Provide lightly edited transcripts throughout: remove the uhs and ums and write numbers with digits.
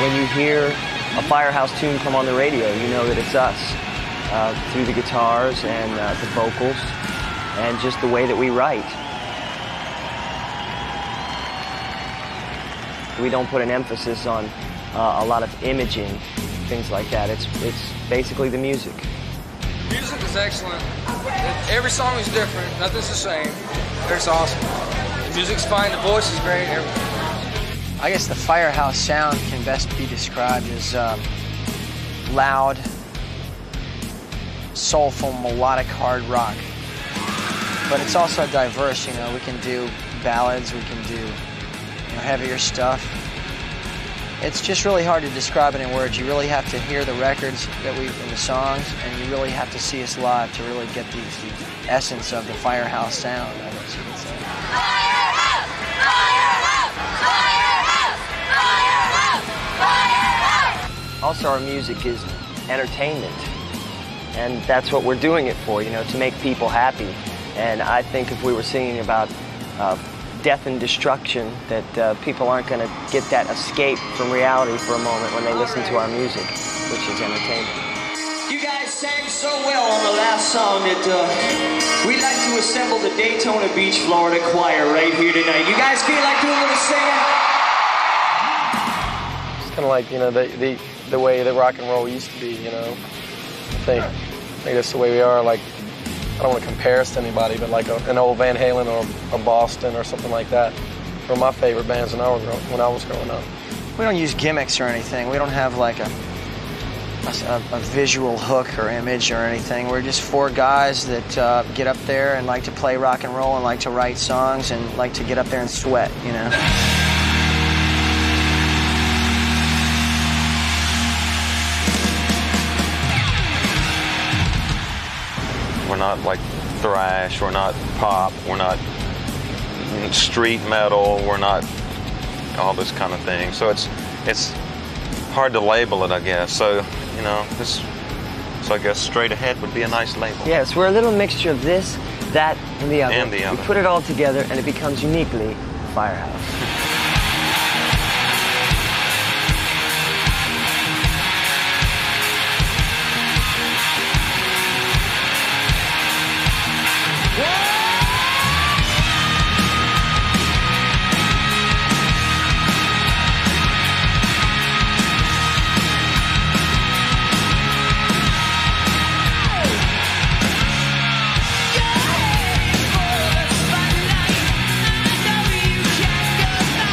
when you hear a Firehouse tune come on the radio, you know that it's us, through the guitars and the vocals and just the way that we write. We don't put an emphasis on a lot of imaging, things like that. It's basically the music. Music is excellent. Every song is different. Nothing's the same. It's awesome. The music's fine. The voice is great. Everything. I guess the Firehouse sound can best be described as loud, soulful, melodic hard rock. But it's also diverse. You know, we can do ballads. We can do heavier stuff. It's just really hard to describe it in words. You really have to hear the records that and the songs, and you really have to see us live to really get the essence of the Firehouse sound, I guess you could say. Firehouse! Firehouse! Firehouse! Firehouse! Firehouse! Also, our music is entertainment, and that's what we're doing it for, to make people happy. And I think if we were singing about death and destruction, that people aren't going to get that escape from reality for a moment when they listen to our music, which is entertainment. You guys sang so well on the last song that we'd like to assemble the Daytona Beach, Florida choir right here tonight. You guys feel like doing a little singing? It's kind of like, the way that rock and roll used to be, I think that's the way we are. Like, I don't want to compare us to anybody, but like an old Van Halen or a Boston or something like that were my favorite bands when I was growing up. We don't use gimmicks or anything. We don't have like a visual hook or image or anything. We're just four guys that get up there and like to play rock and roll and like to write songs and like to get up there and sweat, We're not like thrash, we're not pop, we're not street metal, we're not all this kind of thing. So it's hard to label it, I guess. So, so I guess Straight Ahead would be a nice label. Yes, we're a little mixture of this, that, and the other. And the other. We put it all together and it becomes uniquely Firehouse. Go ahead for the spotlight. I know you can't go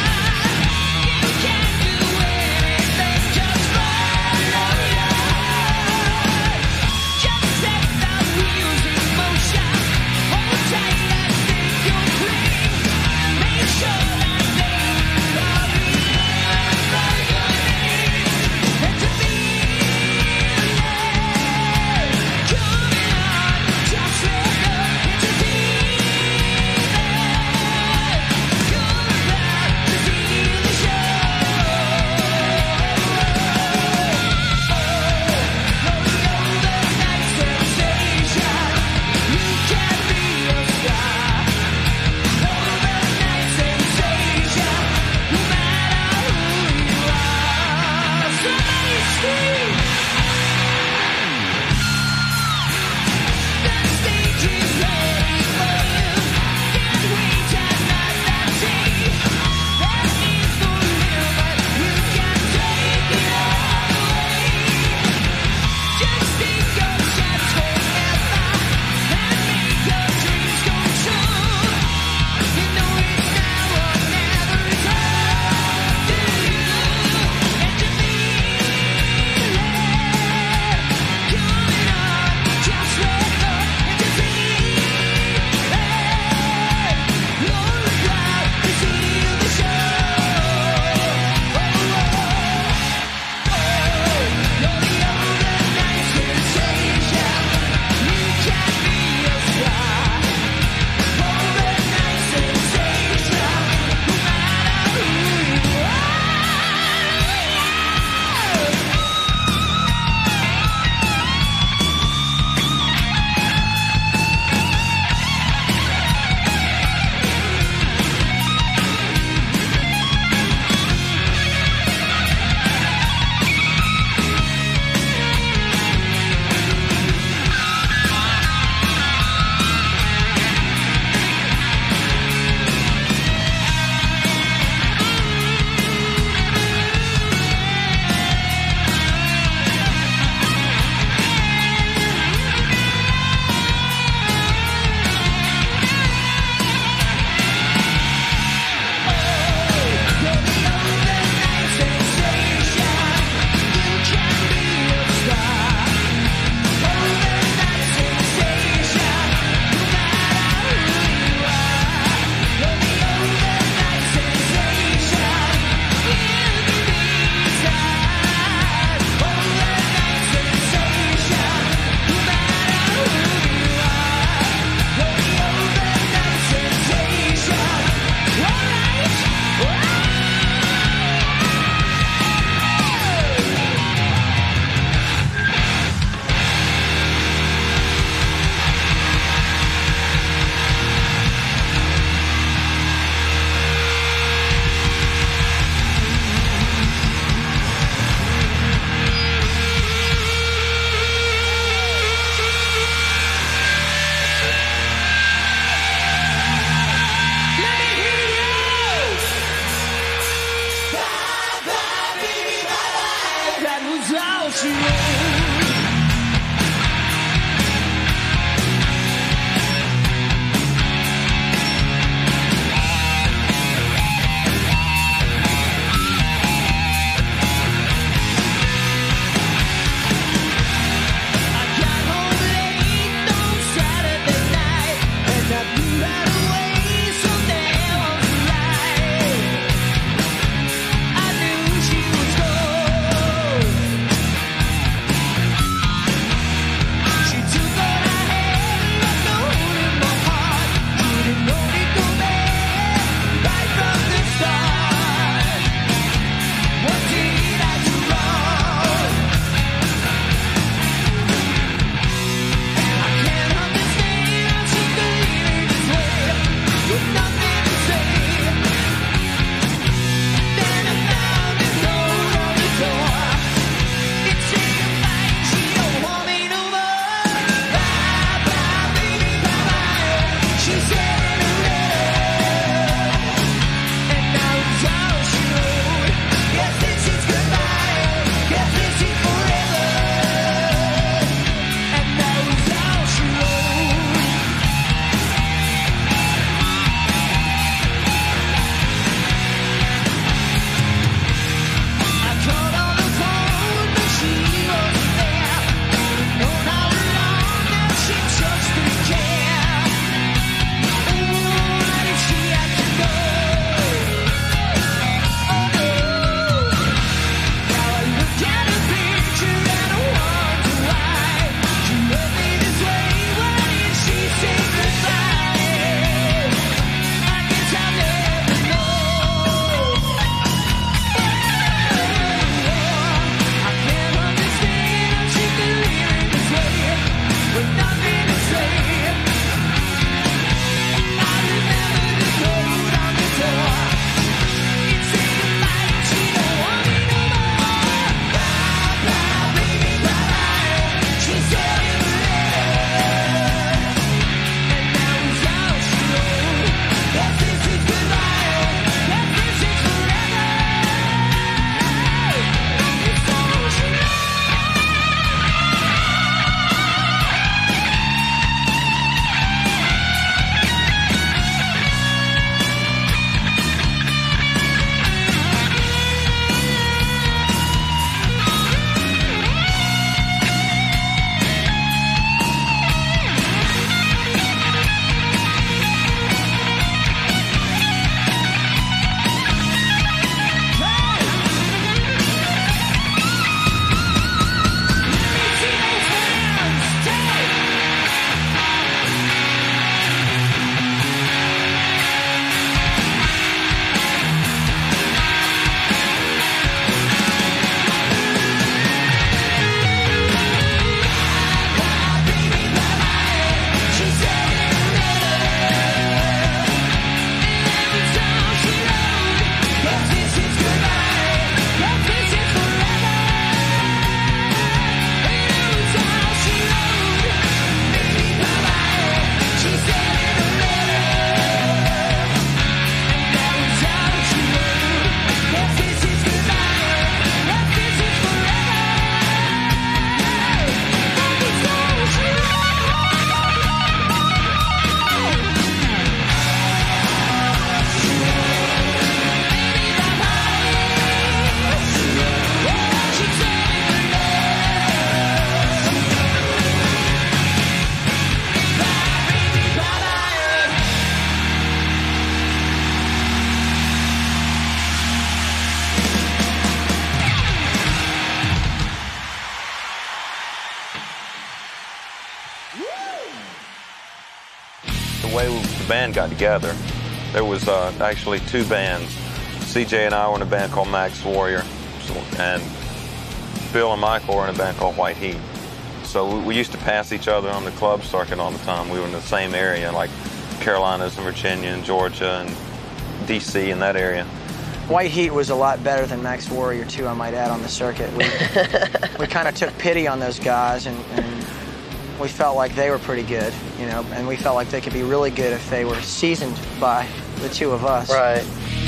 way the band got together. There was actually two bands. CJ and I were in a band called Max Warrior, and Bill and Michael were in a band called White Heat. So we used to pass each other on the club circuit all the time. We were in the same area, like Carolinas and Virginia and Georgia and DC in that area. White Heat was a lot better than Max Warrior, too, I might add, on the circuit. We kind of took pity on those guys, and we felt like they were pretty good, you know, and we felt like they could be really good if they were seasoned by the two of us. Right.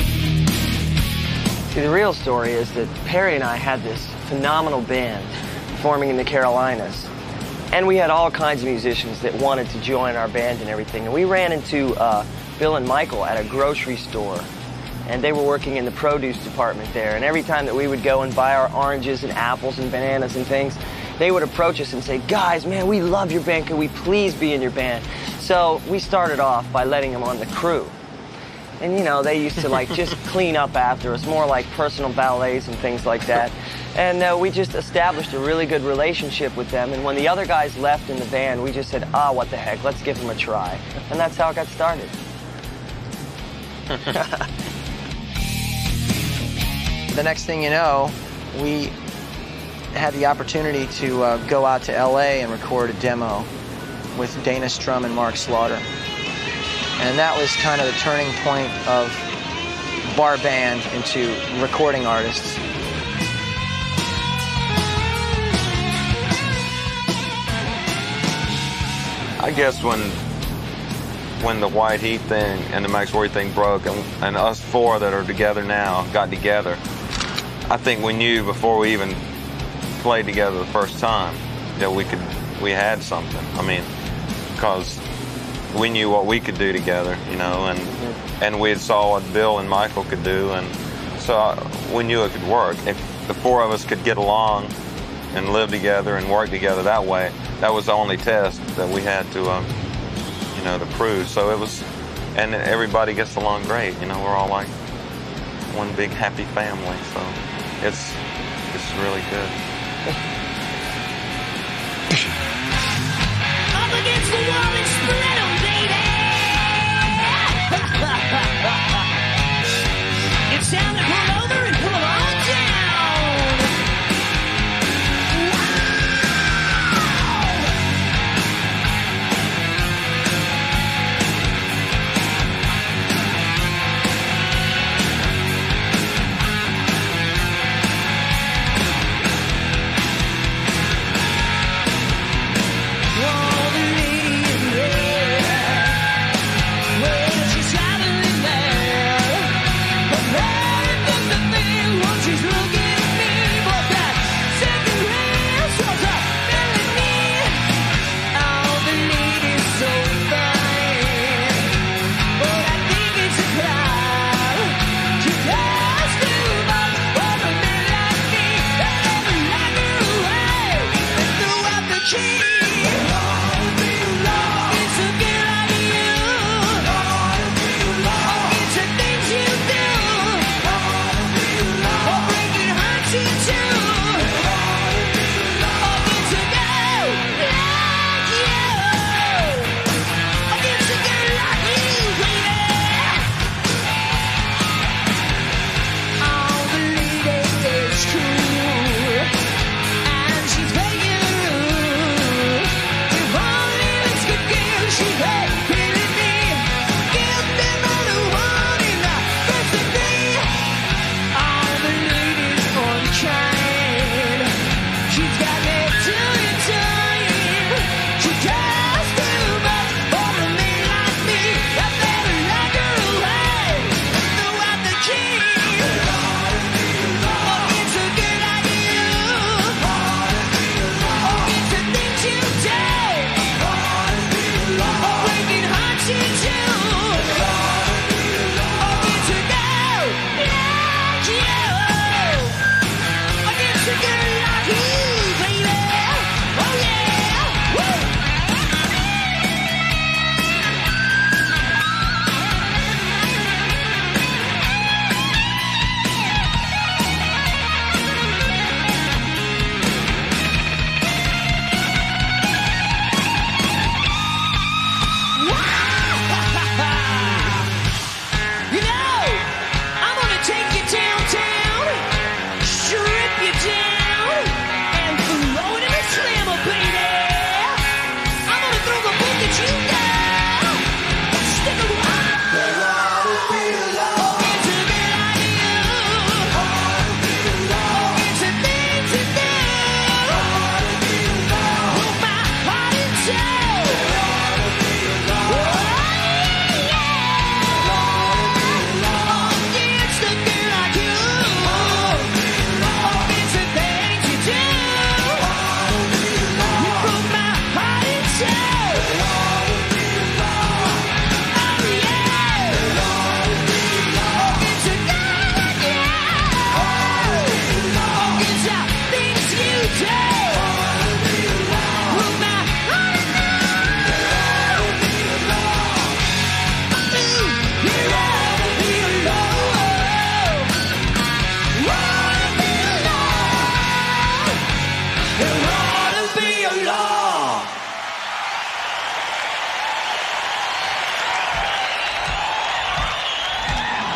See, the real story is that Perry and I had this phenomenal band forming in the Carolinas. And we had all kinds of musicians that wanted to join our band and everything. And we ran into Bill and Michael at a grocery store. And they were working in the produce department there. And every time that we would go and buy our oranges and apples and bananas and things, they would approach us and say, guys, man, we love your band. Could we please be in your band? So we started off by letting them on the crew. And, you know, they used to, like, just clean up after us, more like personal valets and things like that. And we just established a really good relationship with them. And when the other guys left in the band, we just said, what the heck, let's give them a try. And that's how it got started. The next thing you know, we had the opportunity to go out to LA and record a demo with Dana Strum and Mark Slaughter. And that was kind of the turning point of bar band into recording artists. I guess when the White Heat thing and the Max Warrior thing broke, and us four that are together now got together, I think we knew before we even played together the first time that we had something. I mean, because we knew what we could do together, you know, and we saw what Bill and Michael could do, and so we knew it could work. If the four of us could get along and live together and work together that way, that was the only test that we had to, you know, to prove. So it was, and everybody gets along great. You know, we're all like one big happy family. So it's really good. Up against the wall and split 'em, baby. It's time to pull over and pull 'em all down. Wow. All the ladies,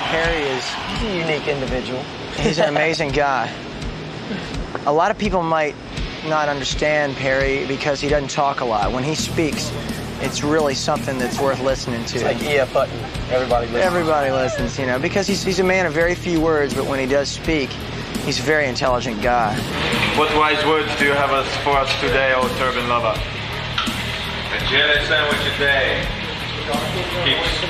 Perry is He's a unique individual. he's an amazing guy. A lot of people might not understand Perry because he doesn't talk a lot. When he speaks, it's really something that's worth listening to. It's like E.F. Hutton. Everybody listens. Everybody listens, you know, because he's a man of very few words, but when he does speak, he's a very intelligent guy. What wise words do you have for us today, O turban lover? A jelly sandwich a day keeps.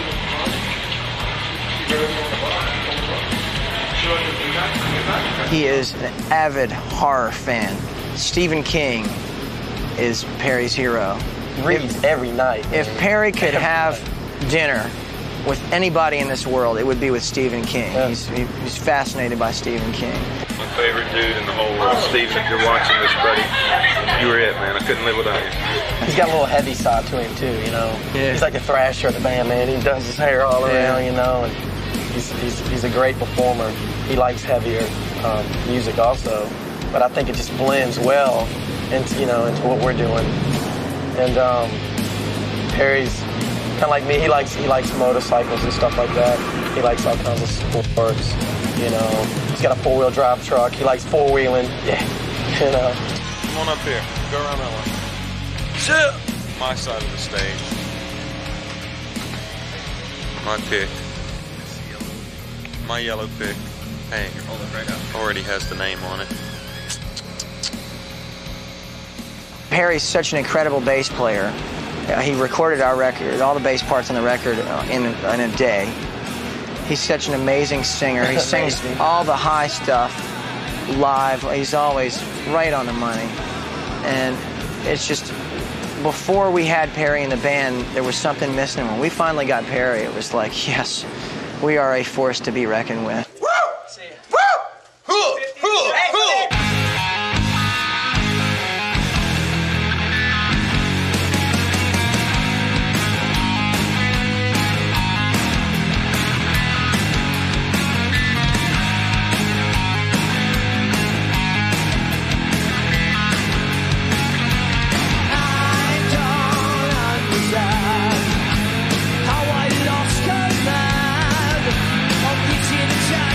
He is an avid horror fan. Stephen King is Perry's hero. He reads every night. If Perry could have dinner with anybody in this world, it would be with Stephen King. Yeah. He's fascinated by Stephen King. My favorite dude in the whole world. Steve, if you're watching this, buddy, you were it, man. I couldn't live without you. He's got a little heavy side to him too, you know. Yeah. He's like a thrasher of the band, man. He does his hair all around, you know, and he's a great performer. He likes heavier music also, but I think it just blends well into into what we're doing. And Perry's kind of like me. He likes motorcycles and stuff like that. He likes all kinds of sports, you know. He's got a 4-wheel drive truck. He likes 4-wheeling. Yeah, you know. Come on up here. Go around that way. Sit. My side of the stage. My pick. My yellow pick. Hey, already has the name on it. Perry's such an incredible bass player. He recorded our record, all the bass parts on the record in a day. He's such an amazing singer. He sings all the high stuff live. He's always right on the money. And it's just, before we had Perry in the band, there was something missing. When we finally got Perry, it was like, yes, we are a force to be reckoned with. How I lost command of reaching a child.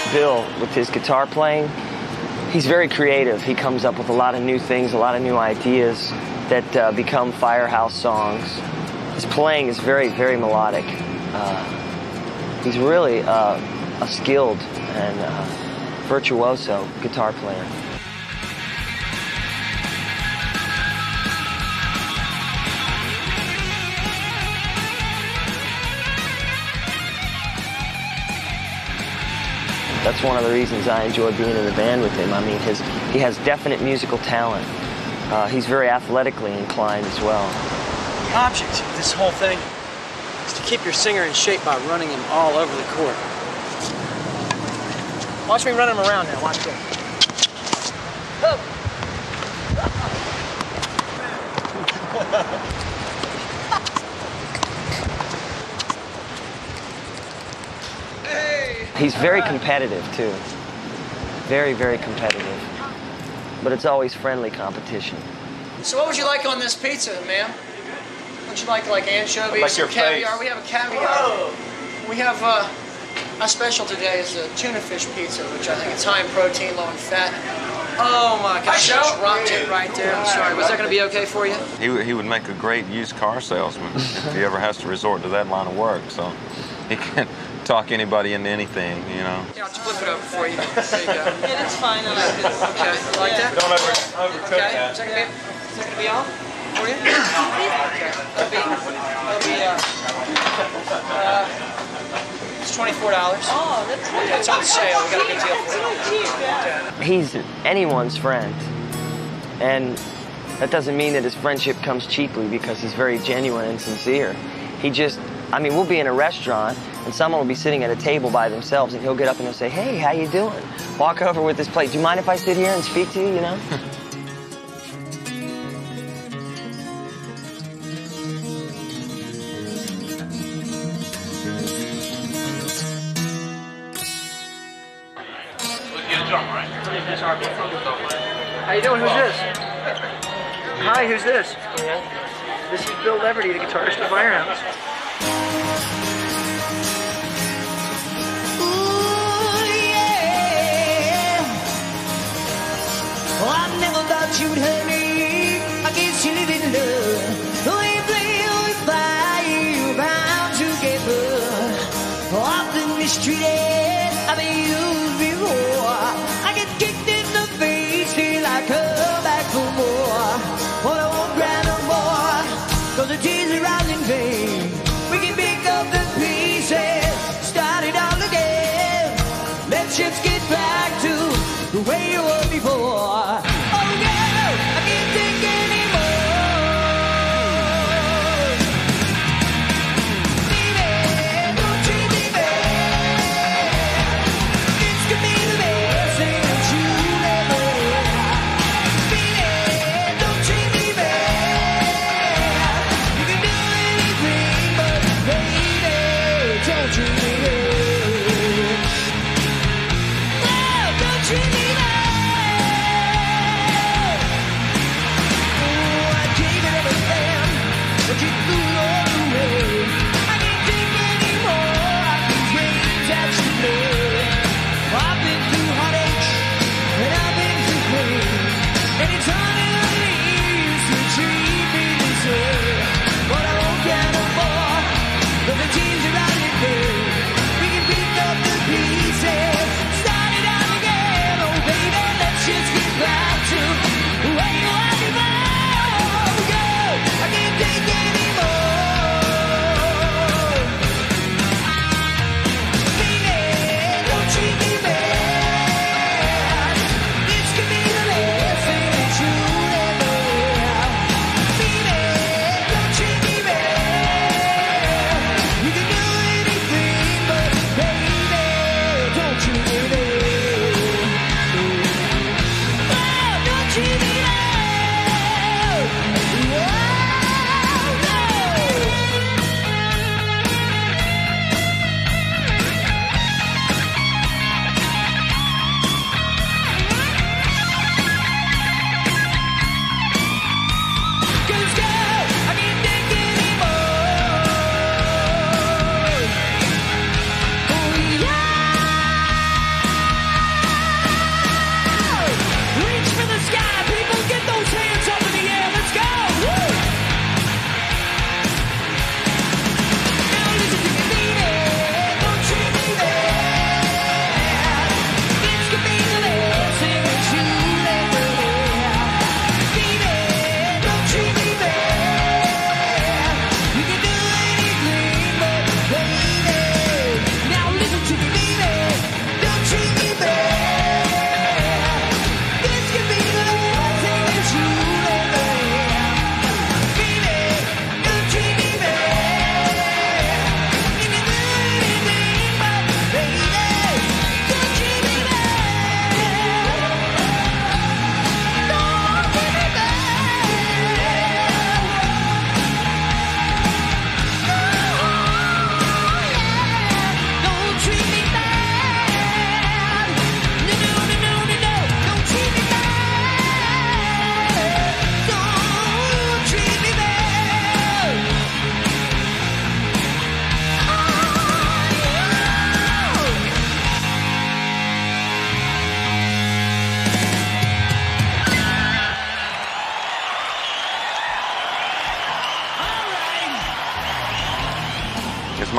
Bill, with his guitar playing, he's very creative. He comes up with a lot of new things, a lot of new ideas that become Firehouse songs. His playing is very, very melodic. He's really a skilled and virtuoso guitar player. That's one of the reasons I enjoy being in the band with him. I mean, he has definite musical talent. He's very athletically inclined as well. The object of this whole thing is to keep your singer in shape by running him all over the court. Watch me run him around now. Watch this. He's very competitive, too. Very, very competitive. But it's always friendly competition. So what would you like on this pizza, ma'am? Would you like anchovies like your or caviar? face. We have a caviar. We have our special today is the tuna fish pizza, which I think is high in protein, low in fat. Oh my gosh, I just dropped it right there. I'm sorry. Was that going to be okay for you? He would make a great used car salesman if he ever has to resort to that line of work. So he can talk anybody into anything, you know. Yeah, I'll just flip it over for you. There you go. Yeah, that's fine. I like this. Okay, you like that? Don't overcook Okay, that. is that gonna be on for you? Okay, that'll be it's $24. Oh, that's Yeah, it's on sale. We got a good deal for you. so cheap. He's anyone's friend. And that doesn't mean that his friendship comes cheaply, because he's very genuine and sincere. I mean, we'll be in a restaurant and someone will be sitting at a table by themselves and he'll get up and he'll say, "Hey, how you doing?" Walk over with his plate. "Do you mind if I sit here and speak to you, you know?" How you doing? Who's this? Hi, who's this? This is Bill Leverty, the guitarist of Firehouse. Oh, I never thought you'd hurt me. I guess you live in love. The way you play with fire, bound together. Often mistreated, I've been used before. I get kicked in the face till I come back for more. But I won't cry no more, 'cause the tears are out in vain. We can pick up the pieces, start it all again. Let's just get back to the way you were before. Oh no, I can't take anymore. Baby, don't treat me bad. This could be the best thing that you ever had. Baby, don't treat me bad. You can do anything, but baby, don't treat me bad. Oh, don't treat me bad.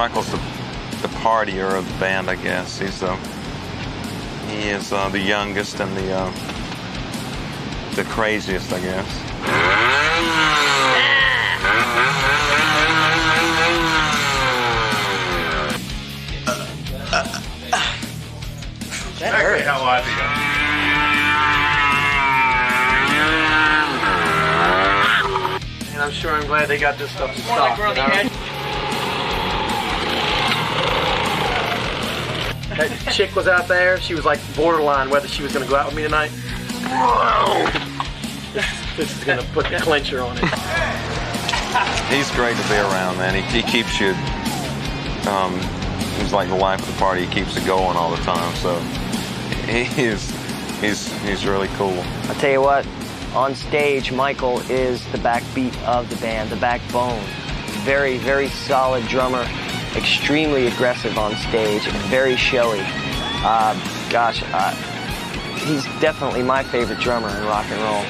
Michael's the partier of the band, I guess. He is the youngest and the craziest, I guess. That hurt. How I feel. And I'm sure I'm glad they got this stuff to stop. You know? That chick was out there. She was like borderline whether she was going to go out with me tonight. This is going to put the clincher on it. He's great to be around, man. He keeps you. He's like the life of the party. He keeps it going all the time. So he's really cool. I'll tell you what. On stage, Michael is the backbeat of the band, the backbone. Very, very solid drummer. Extremely aggressive on stage, very showy. He's definitely my favorite drummer in rock and roll.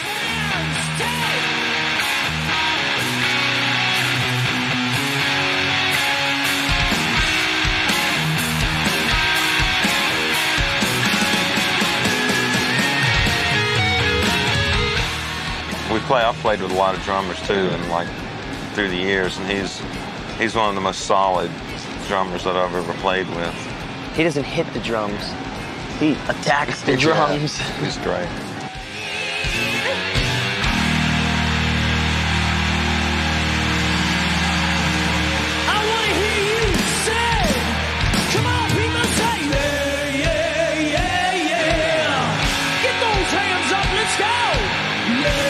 I've played with a lot of drummers too, and like through the years, and he's one of the most solid drummers that I've ever played with. He doesn't hit the drums. He attacks the drums. Yeah, he's great. I want to hear you say, come on, people, say, yeah, yeah, yeah, yeah. Get those hands up, let's go. Yeah.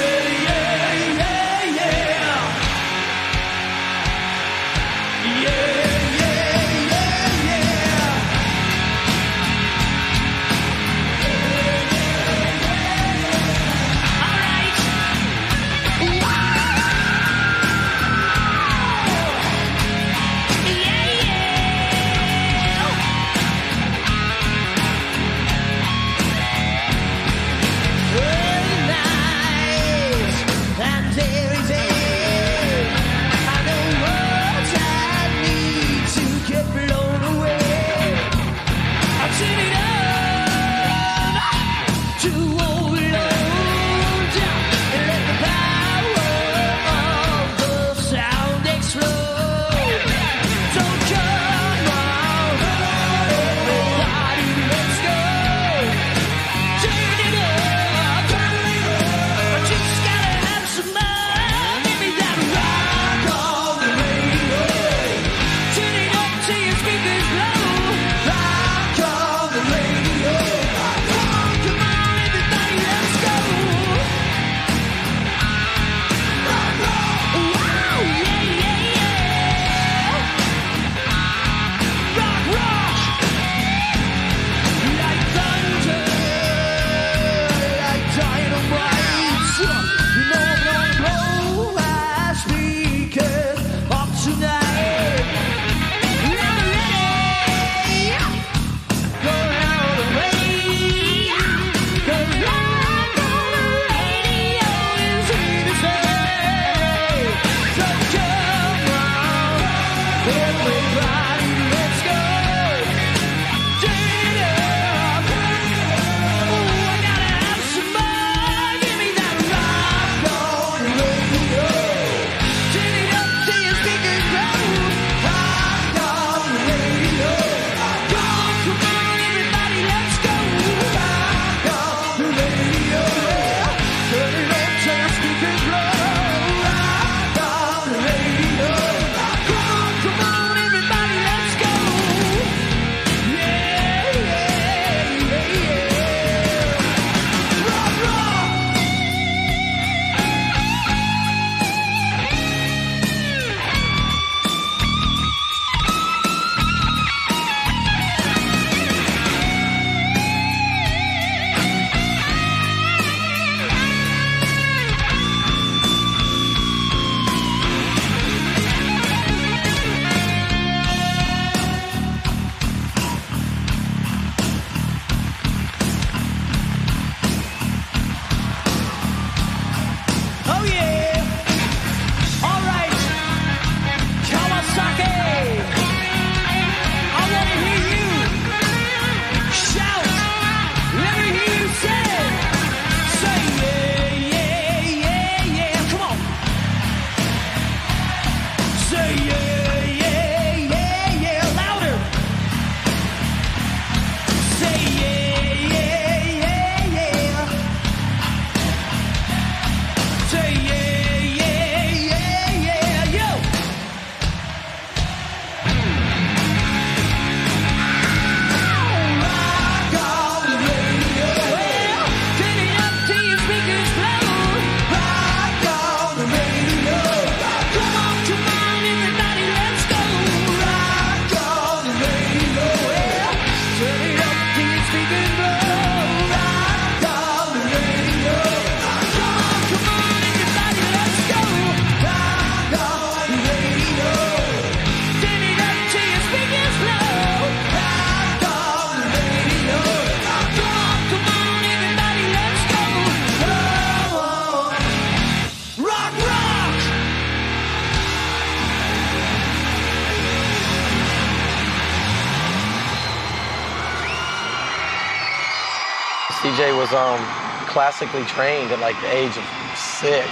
CJ was classically trained at like the age of 6.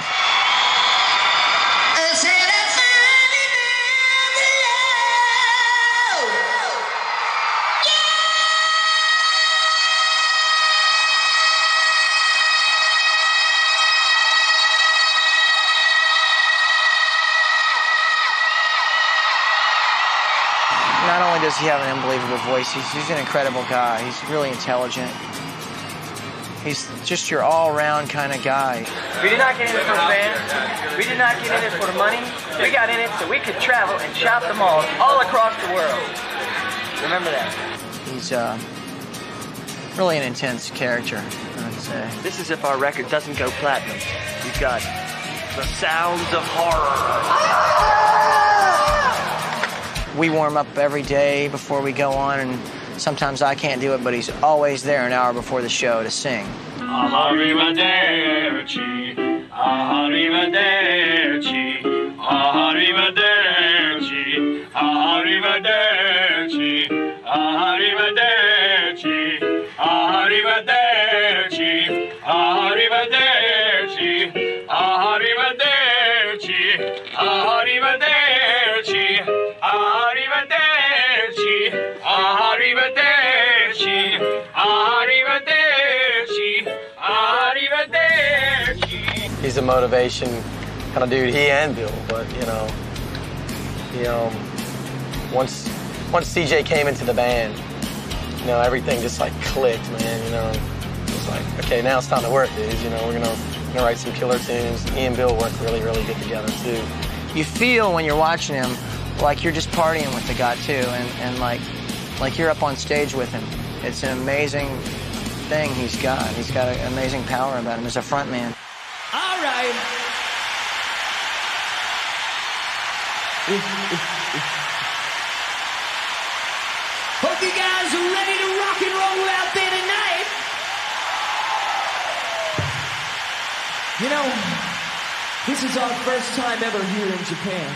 Not only does he have an unbelievable voice, he's an incredible guy. He's really intelligent. He's just your all-around kind of guy. We did not get in it for the band. We did not get in it for the money. We got in it so we could travel and shop the malls all across the world. Remember that. He's really an intense character, I'd say. This is if our record doesn't go platinum. We've got the sounds of horror. We warm up every day before we go on, and sometimes I can't do it, but he's always there an hour before the show to sing. Arrivederci, arrivederci, arrivederci, arrivederci, arrivederci, arrivederci, arrivederci, arrivederci, arrivederci, arrivederci, arrivederci, arrivederci. He's a motivation kind of dude, he and Bill, but once CJ came into the band, everything just like clicked, man. It's like, okay, now it's time to work, dudes. We're gonna write some killer tunes. He and Bill work really, really good together too. You feel when you're watching him like you're just partying with the guy too, and like you're up on stage with him. It's an amazing thing he's got. He's got an amazing power about him as a front man. All right. Hope you guys are ready to rock and roll out there tonight. This is our first time ever here in Japan.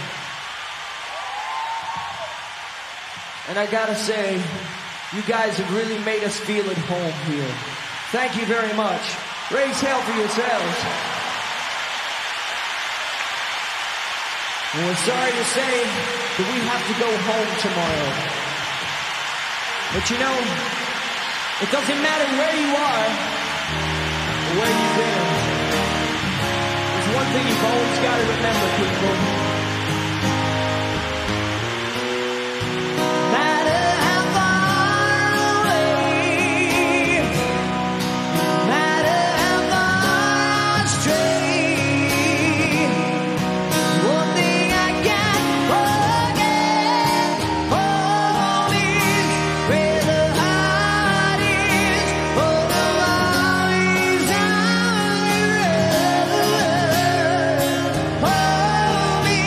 And I gotta say, you guys have really made us feel at home here. Thank you very much. Raise hell for yourselves. And we're sorry to say that we have to go home tomorrow. But it doesn't matter where you are or where you've been. There's one thing you've always got to remember, people. Hold me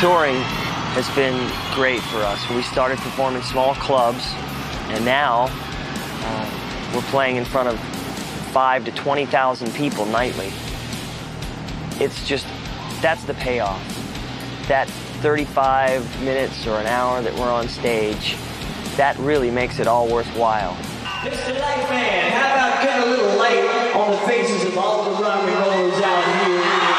touring has been great for us. We started performing small clubs, and now we're playing in front of 5,000 to 20,000 people nightly. It's just, that's the payoff. That 35 minutes or an hour that we're on stage, that really makes it all worthwhile. Mr. Lightman, how about getting a little light on the faces of all the rock and rollers out here?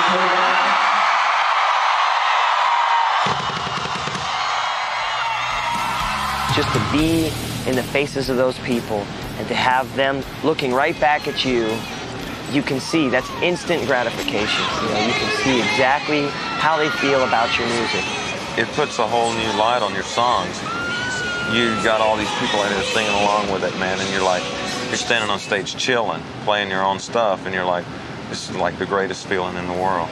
Just to be in the faces of those people and to have them looking right back at you, you can see that's instant gratification. You know, you can see exactly how they feel about your music. It puts a whole new light on your songs. You got all these people in there singing along with it, man, and you're standing on stage chilling, playing your own stuff, and you're like, this is like the greatest feeling in the world.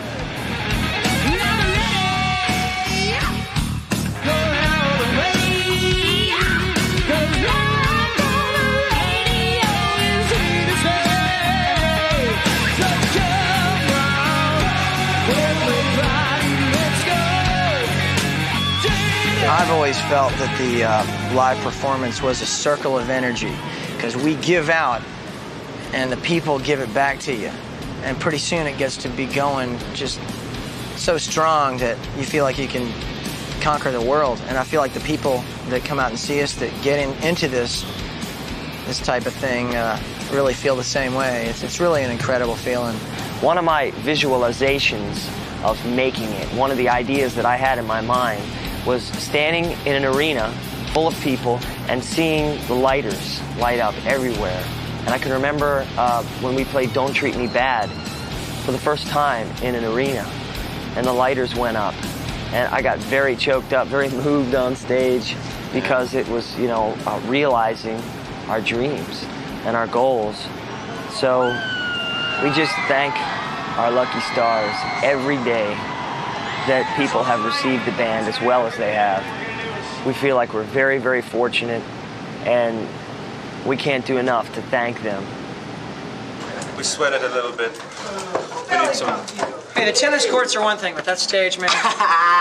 I've always felt that the live performance was a circle of energy, because we give out and the people give it back to you, and pretty soon it gets to be going just so strong that you feel like you can conquer the world. And I feel like the people that come out and see us that get into this type of thing really feel the same way. It's really an incredible feeling. One of my visualizations of making it, one of the ideas that I had in my mind, was standing in an arena full of people and seeing the lighters light up everywhere. And I can remember when we played Don't Treat Me Bad for the first time in an arena, and the lighters went up. And I got very choked up, very moved on stage, because it was, you know, realizing our dreams and our goals. So we just thank our lucky stars every day that people have received the band as well as they have. We feel like we're very, very fortunate, and we can't do enough to thank them. We sweated a little bit. We need some. Hey, the tennis courts are one thing, but that stage, man. That's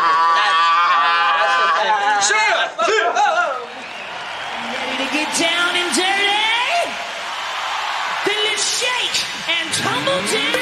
the thing. Ready to get down and dirty? Then let's shake and tumble down.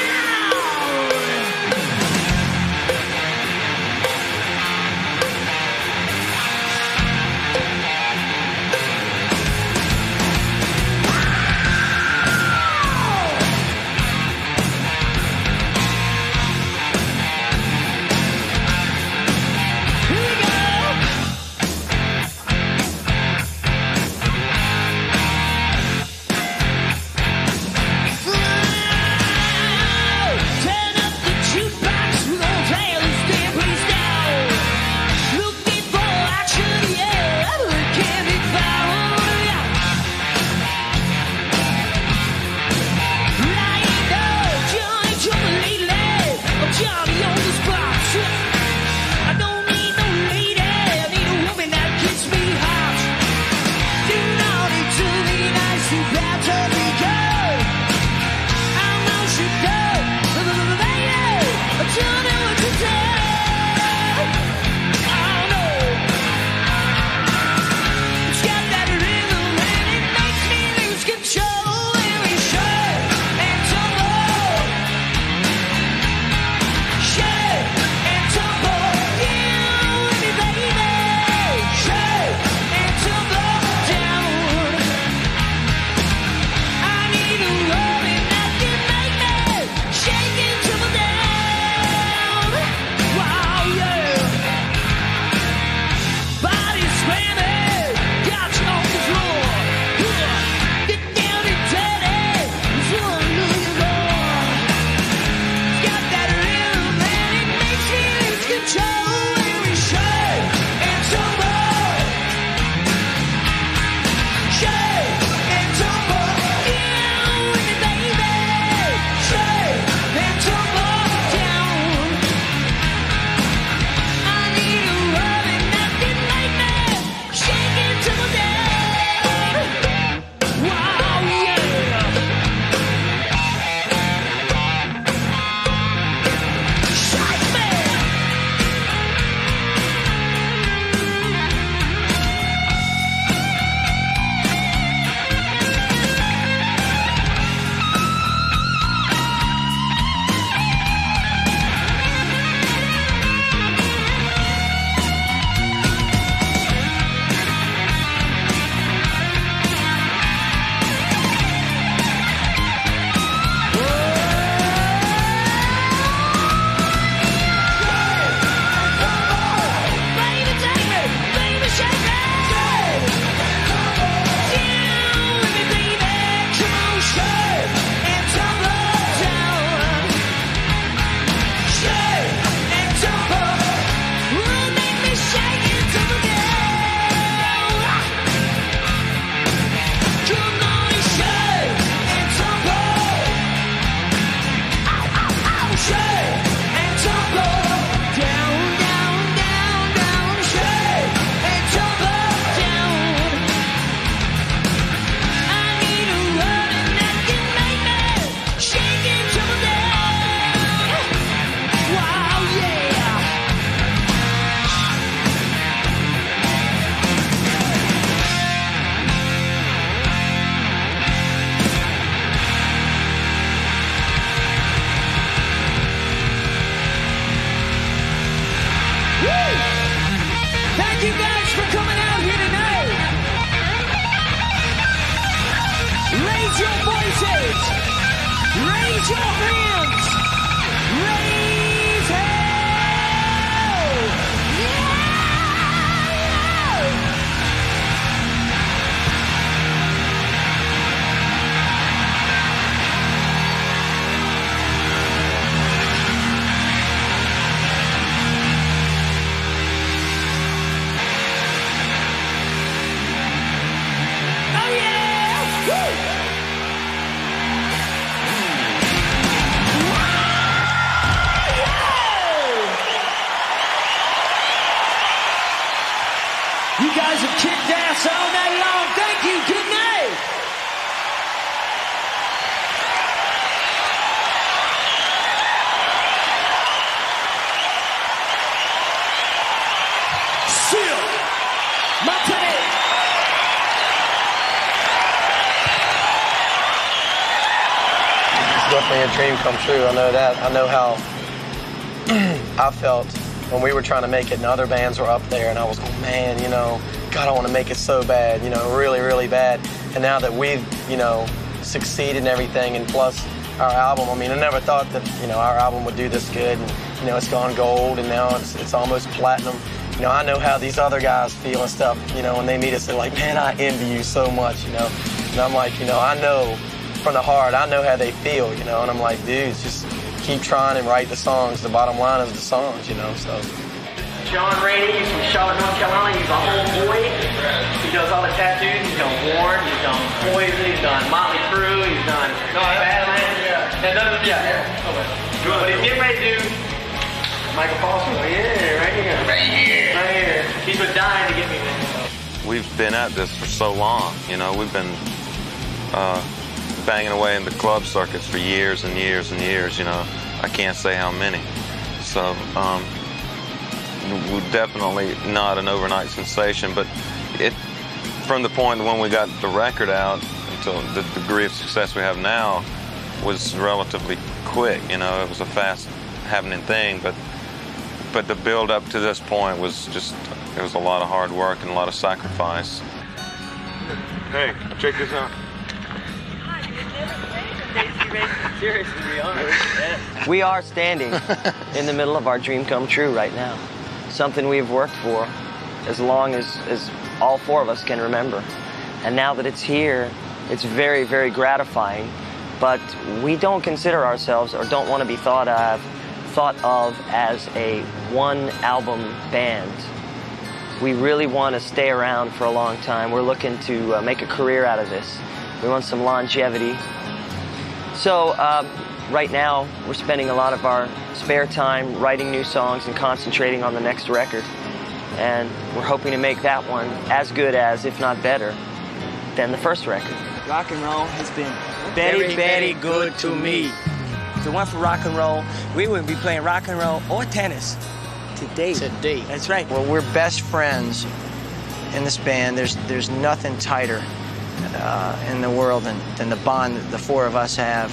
your hands. Raise hell. Yeah. Oh yeah. Woo. You guys have kicked ass all night long. Thank you. Good night. Seal. Martinez. It's definitely a dream come true. I know that. I know how I felt when we were trying to make it and other bands were up there, and I was going, man, you know, God, I want to make it so bad, you know, really, really bad. And now that we've, you know, succeeded and everything, and plus our album, I mean, I never thought that, you know, our album would do this good, and, you know, it's gone gold, and now it's almost platinum. You know, I know how these other guys feel and stuff, you know, when they meet us, they're like, man, I envy you so much, you know. And I'm like, you know, I know from the heart, I know how they feel, you know, and I'm like, dudes, just keep trying and write the songs. The bottom line is the songs, you know, so. John Rainey, he's from Charlotte, North Carolina. He's a homeboy. He does all the tattoos. He's done Warren. He's done Poison. He's done Motley Crue. He's done Badlands. But he's getting ready to do Michael Paulson. Yeah, right here. Right here. Right here. He's been dying to get me there. We've been at this for so long, you know. We've been banging away in the club circuits for years and years and years, you know. I can't say how many. So, we're definitely not an overnight sensation, but it, from the point when we got the record out until the degree of success we have now, was relatively quick. You know, it was a fast happening thing, but the build up to this point was just, it was a lot of hard work and a lot of sacrifice. Hey, check this out. We are standing in the middle of our dream come true right now. Something we've worked for as long as all four of us can remember. And now that it's here, it's very, very gratifying. But we don't consider ourselves, or don't want to be thought of as a one-album band. We really want to stay around for a long time. We're looking to make a career out of this. We want some longevity. So right now, we're spending a lot of our spare time writing new songs and concentrating on the next record. And we're hoping to make that one as good as, if not better, than the first record. Rock and roll has been very, very good to me. If it weren't for rock and roll, we wouldn't be playing rock and roll or tennis today. Today. That's right. Well, we're best friends in this band. There's nothing tighter in the world than the bond that the four of us have.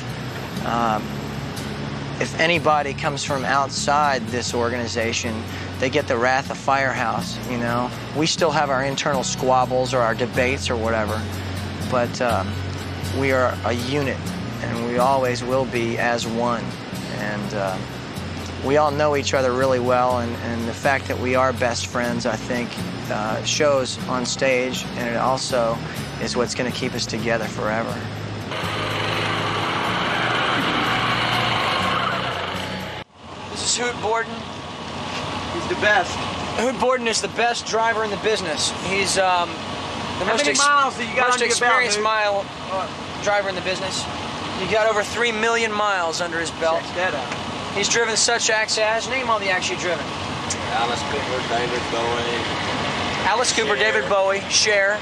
If anybody comes from outside this organization, they get the wrath of Firehouse, you know. We still have our internal squabbles or our debates or whatever, but we are a unit, and we always will be as one. And we all know each other really well, and the fact that we are best friends, I think, shows on stage, and it also is what's going to keep us together forever. This is Hoot Borden. He's the best. Hoot Borden is the best driver in the business. He's the most experienced mile driver in the business. He got over 3 million miles under his belt. Check that out. He's driven such acts as, name all the acts you've driven. Alice Cooper, David Bowie. Alice Cooper, Cher. David Bowie, Cher.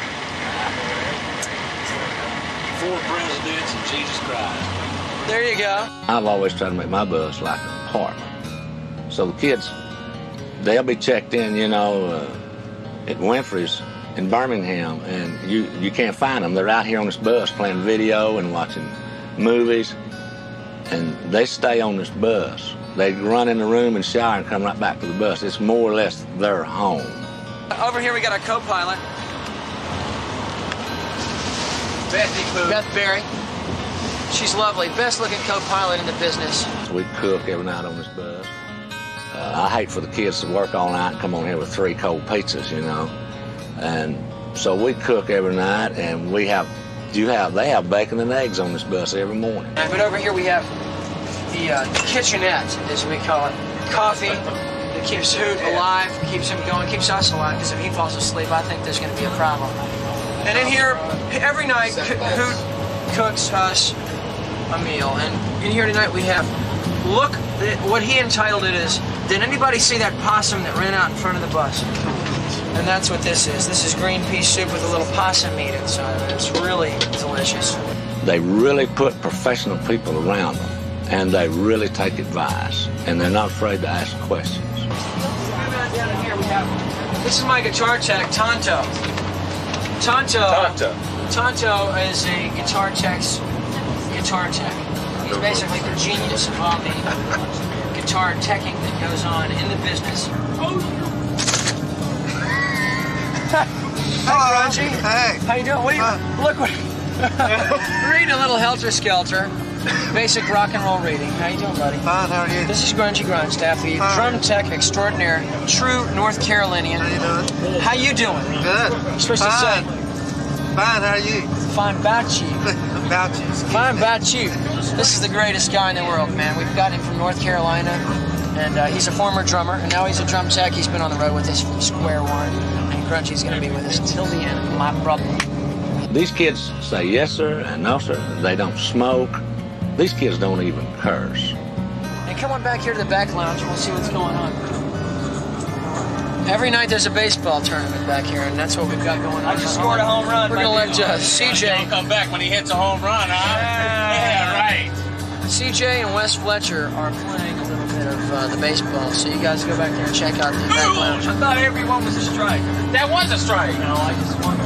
4 presidents and Jesus Christ. There you go. I've always tried to make my bus like an apartment. So the kids, they'll be checked in, you know, at Winfrey's in Birmingham, and you can't find them. They're out here on this bus playing video and watching movies, and they stay on this bus. They run in the room and shower and come right back to the bus. It's more or less their home. Over here we got our co-pilot, Beth Berry. She's lovely. Best looking co-pilot in the business. We cook every night on this bus. I hate for the kids to work all night and come on here with 3 cold pizzas, you know. And so we cook every night, and they have bacon and eggs on this bus every morning. But over here we have the kitchenette, as we call it. Coffee that keeps Hoot alive, keeps him going, keeps us alive, because if he falls asleep, I think there's going to be a problem. And in here, every night, Hoot cooks us a meal. And in here tonight we have, look, what he entitled it is, did anybody see that possum that ran out in front of the bus? And that's what this is. This is green pea soup with a little possum meat inside of it. It's really delicious. They really put professional people around them, and they really take advice, and they're not afraid to ask questions. Down in here we have, this is my guitar tech, Tonto. Tonto is a guitar tech's guitar tech. He's basically the genius of all the guitar teching that goes on in the business. Hi, Grungy. Hey. How you doing? What are you, look what, reading a little Helter Skelter. Basic rock and roll reading. How you doing, buddy? Fine, how are you? This is Grungy Grunge, the drum tech extraordinaire, true North Carolinian. How you doing? How you doing? Good. You're supposed to say. Fine, how are you? Fine about you. About you. Fine about you. This is the greatest guy in the world, man. We've got him from North Carolina, and he's a former drummer, and now he's a drum tech. He's been on the road with us from square one, and Grungy's going to be with us until the end, my brother. These kids say yes, sir, and no, sir. They don't smoke. These kids don't even curse. Hey, come on back here to the back lounge and we'll see what's going on. Every night there's a baseball tournament back here, and that's what we've got going on. I just scored a home run. We're going to let CJ come back when he hits a home run, huh? Yeah, right. CJ and Wes Fletcher are playing a little bit of the baseball, so you guys go back there and check out the back lounge. I thought everyone was a strike. That was a strike. No, I just wondered.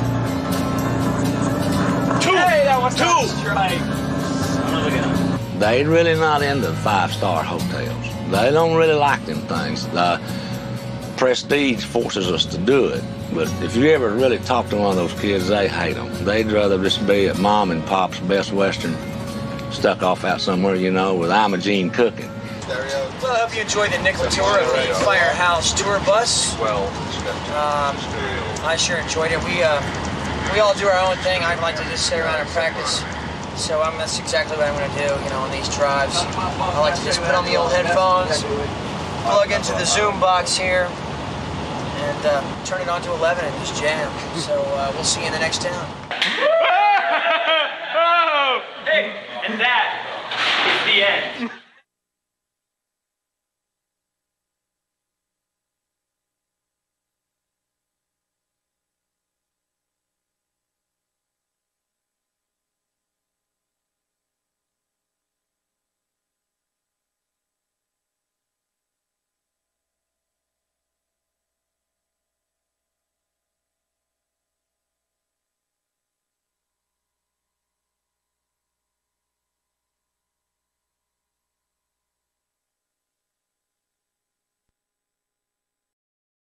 Hey, that was a strike. They really not into 5-star hotels. They don't really like them things. The prestige forces us to do it. But if you ever really talk to one of those kids, they hate them. They'd rather just be at Mom and Pop's Best Western, stuck off out somewhere, you know, with Imogene cooking. Well, I hope you enjoyed the nickel tour of the Firehouse tour bus. I sure enjoyed it. We all do our own thing. I like to just sit around and practice. So that's exactly what I'm going to do, you know, on these drives. I like to just put on the old headphones, plug into the Zoom box here, and turn it on to 11 and just jam. So we'll see you in the next town. Hey, and that is the end.